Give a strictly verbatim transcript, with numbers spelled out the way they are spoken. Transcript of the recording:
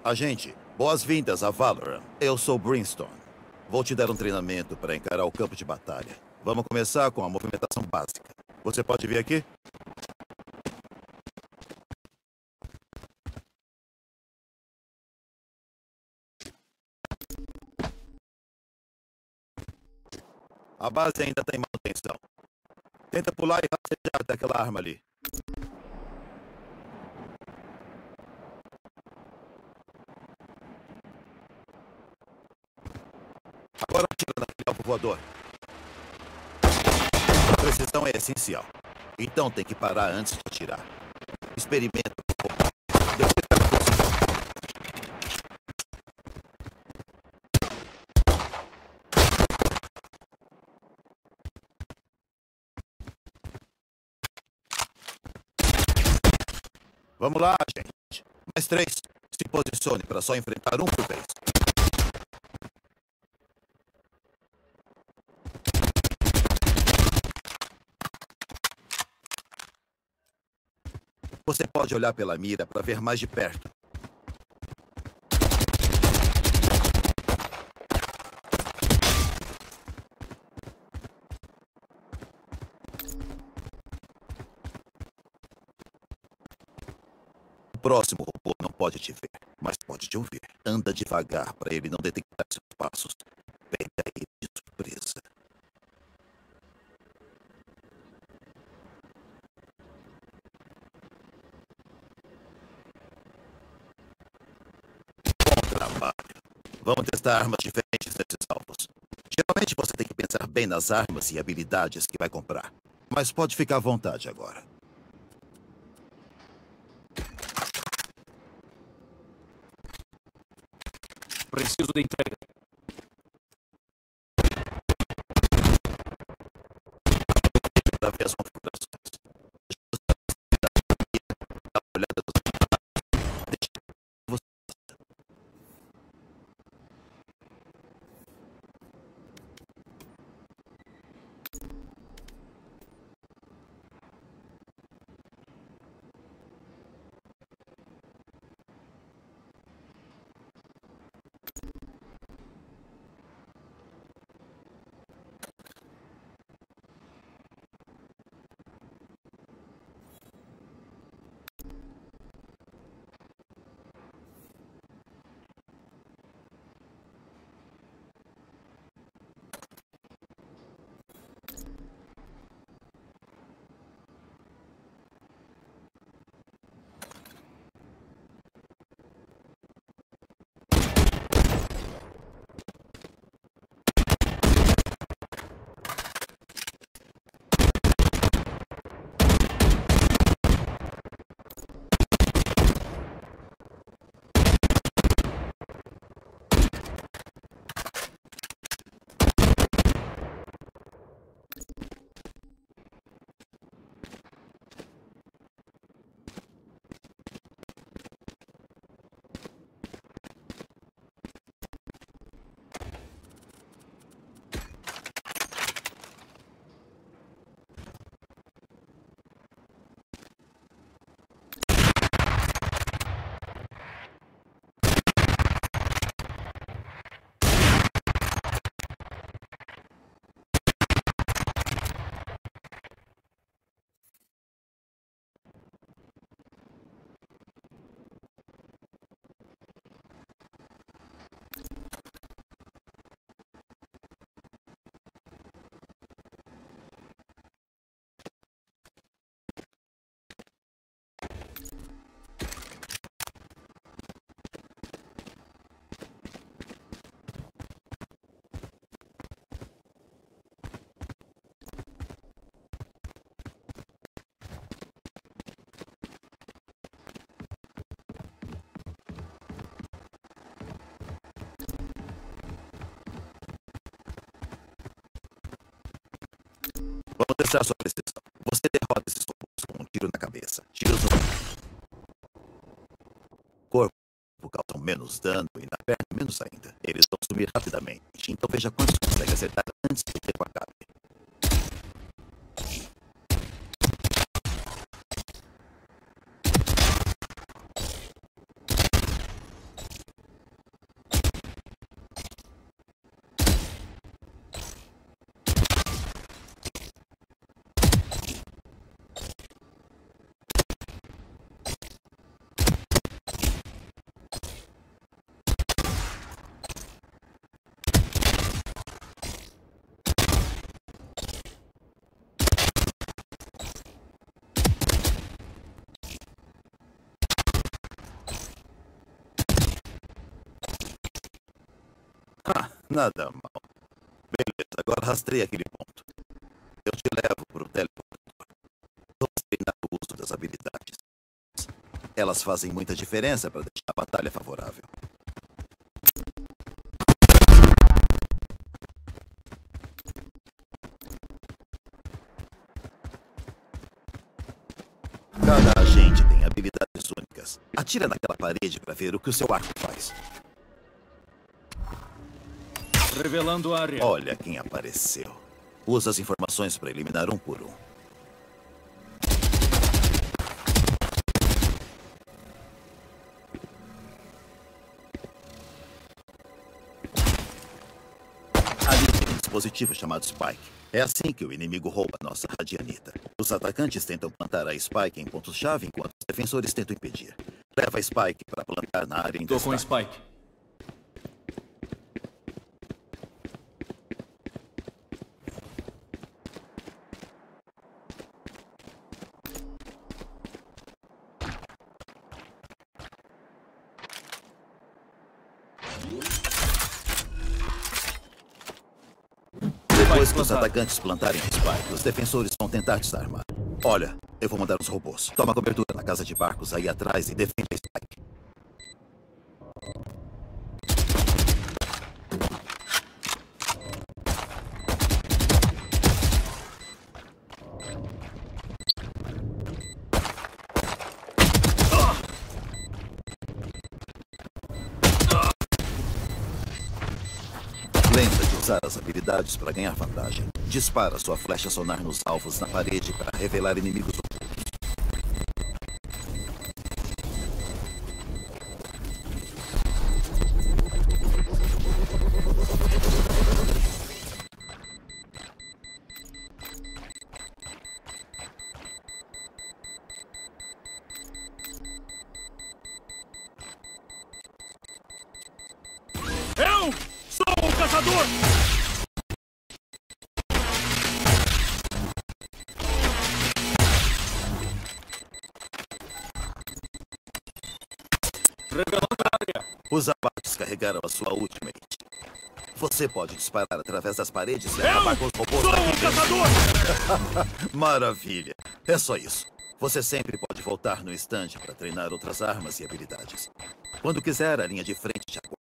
Agente, boas-vindas a Valorant. Eu sou Brimstone. Vou te dar um treinamento para encarar o campo de batalha. Vamos começar com a movimentação básica. Você pode vir aqui? A base ainda tem manutenção. Tenta pular e rastejar daquela arma ali. Agora atira naquele alvo voador. A precisão é essencial. Então tem que parar antes de atirar. Experimenta um pouco. Depois pega a posição. Vamos lá, gente. Mais três. Se posicione para só enfrentar um por vez. Você pode olhar pela mira para ver mais de perto. O próximo robô não pode te ver, mas pode te ouvir. Anda devagar para ele não detectar seus passos. Pega ele de surpresa. Trabalho. Vamos testar armas diferentes nesses alvos. Geralmente você tem que pensar bem nas armas e habilidades que vai comprar. Mas pode ficar à vontade agora. Preciso de entrega. Da vez configurações. Dá uma olhada nos Deixa você. Vamos testar sua precisão. Você derrota esses robôs com um tiro na cabeça. Tiros no corpo causam menos dano e na perna menos ainda. Eles vão sumir rapidamente. Então veja quantos consegue acertar antes que o tempo acabe. Ah, nada mal. Beleza, agora rastreia aquele ponto. Eu te levo para o teleportador. Vamos treinar o uso das habilidades. Elas fazem muita diferença para deixar a batalha favorável. Cada agente tem habilidades únicas. Atira naquela parede para ver o que o seu arco faz. Revelando área. Olha quem apareceu. Usa as informações para eliminar um por um. Ali tem um dispositivo chamado Spike. É assim que o inimigo rouba nossa radianita. Os atacantes tentam plantar a Spike em pontos-chave, enquanto os defensores tentam impedir. Leva a Spike para plantar na área em Tô com destaque. Spike. Depois que os atacantes plantarem a Spike, os defensores vão tentar desarmar. Olha, eu vou mandar os robôs. Toma cobertura na casa de barcos aí atrás e defenda a Spike. Lembra de usar as habilidades para ganhar vantagem. Dispara sua flecha sonar nos alvos na parede para revelar inimigos ocultos. Eu sou o caçador! Revelando área. Os abates carregaram a sua ultimate. Você pode disparar através das paredes e Eu acabar com os robôs sou daqui o caçador! Maravilha. É só isso. Você sempre pode voltar no estande para treinar outras armas e habilidades. Quando quiser, a linha de frente te aguarda.